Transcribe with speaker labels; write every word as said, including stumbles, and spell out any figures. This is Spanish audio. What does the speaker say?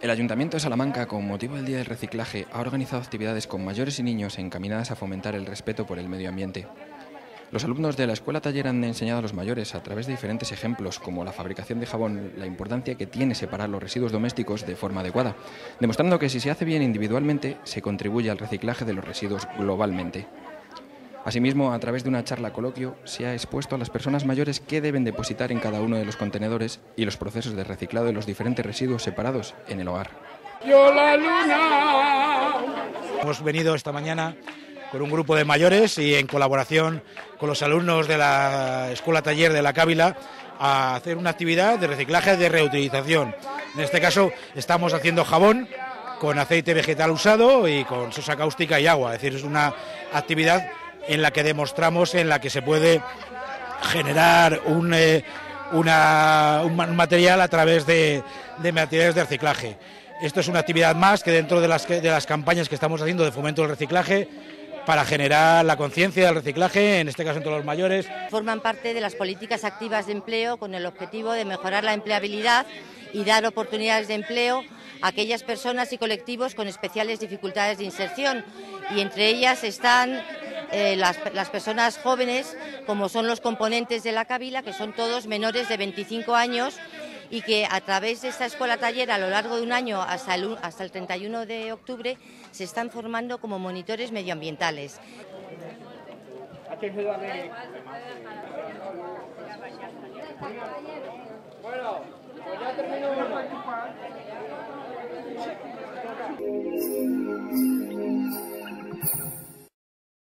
Speaker 1: El Ayuntamiento de Salamanca, con motivo del Día del Reciclaje, ha organizado actividades con mayores y niños encaminadas a fomentar el respeto por el medio ambiente. Los alumnos de la Escuela Taller han enseñado a los mayores, a través de diferentes ejemplos, como la fabricación de jabón, la importancia que tiene separar los residuos domésticos de forma adecuada, demostrando que si se hace bien individualmente, se contribuye al reciclaje de los residuos globalmente. Asimismo, a través de una charla coloquio, se ha expuesto a las personas mayores qué deben depositar en cada uno de los contenedores y los procesos de reciclado de los diferentes residuos separados en el hogar.
Speaker 2: Yo la luna.
Speaker 3: Hemos venido esta mañana con un grupo de mayores y en colaboración con los alumnos de la Escuela Taller de la Cávila a hacer una actividad de reciclaje de reutilización. En este caso estamos haciendo jabón con aceite vegetal usado y con sosa cáustica y agua, es decir, es una actividad en la que demostramos en la que se puede generar un, eh, una, un material a través de, de materiales de reciclaje. Esto es una actividad más que dentro de las, de las campañas que estamos haciendo de fomento del reciclaje para generar la conciencia del reciclaje, en este caso entre los mayores.
Speaker 4: Forman parte de las políticas activas de empleo con el objetivo de mejorar la empleabilidad y dar oportunidades de empleo a aquellas personas y colectivos con especiales dificultades de inserción, y entre ellas están eh, las, las personas jóvenes, como son los componentes de la Cávila, que son todos menores de veinticinco años, y que a través de esta escuela taller a lo largo de un año hasta el, hasta el treinta y uno de octubre se están formando como monitores medioambientales.
Speaker 2: Bueno, pues ya termino uno.